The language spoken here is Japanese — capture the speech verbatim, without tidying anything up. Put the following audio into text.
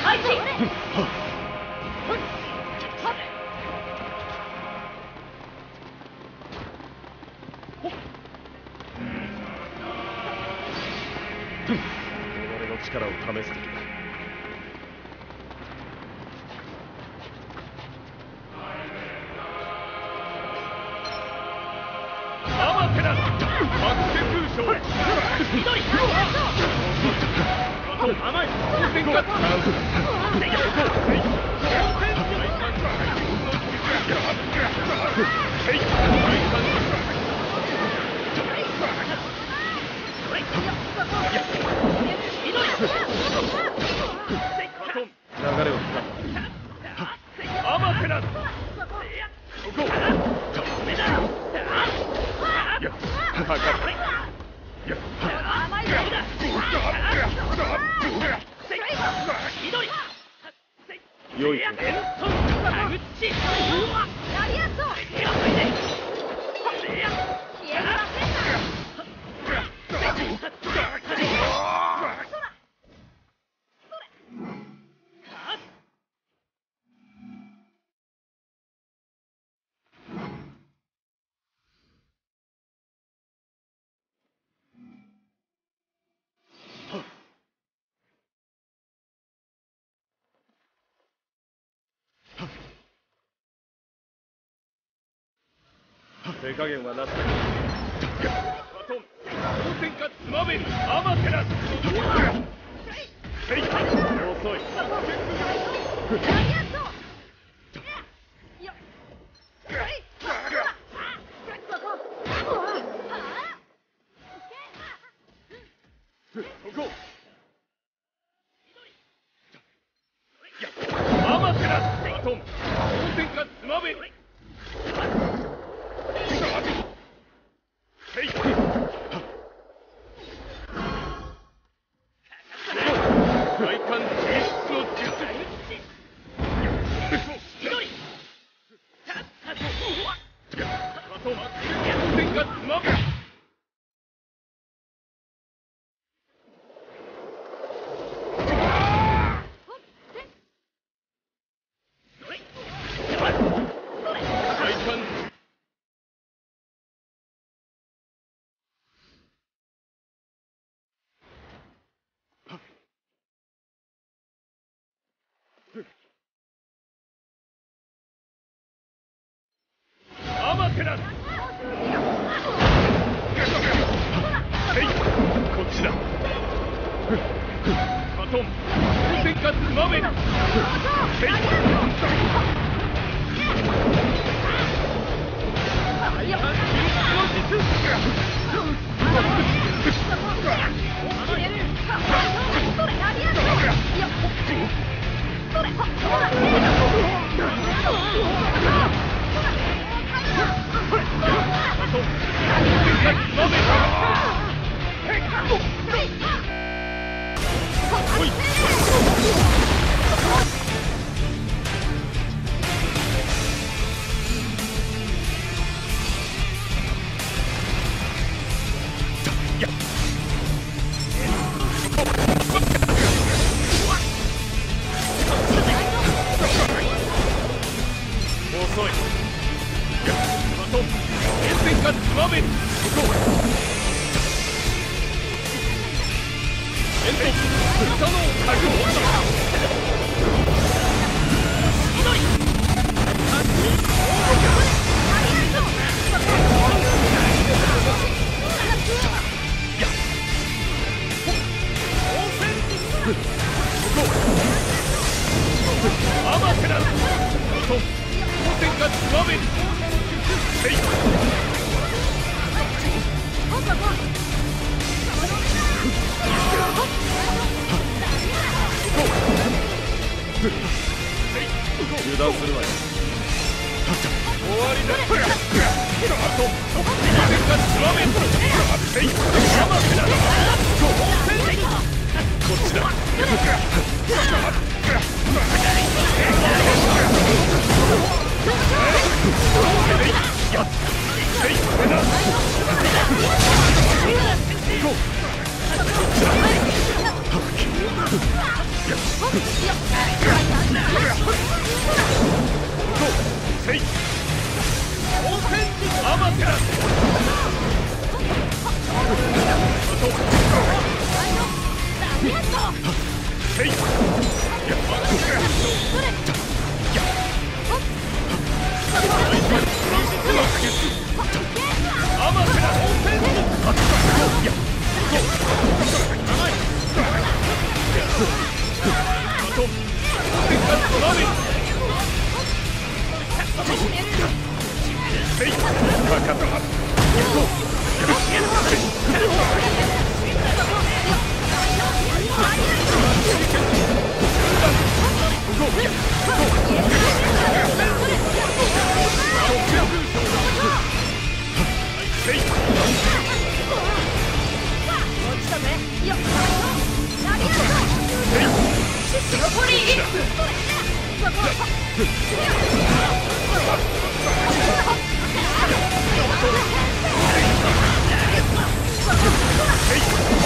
己の力を試す時だ。アマテラスバック空将ひどい甘い当選か流れをつかむアマテラスここいやかかるいや甘いよだ良い手手加減はなしだ。バトン当選かつまめるアマテラス遅いここアマテラスバトン当選かつまめる外観実質の術バトン当選かつまめるアマテラスこっちだバトン当選かつまめる遅いバトン当選かつまめるここエント豚のタグひどいアマテラスバトン当選かつまめるせい油断するわよ終わりだあと当選かつまめるせいアマテラスこっちだせいアマテラスせいアマテラスせい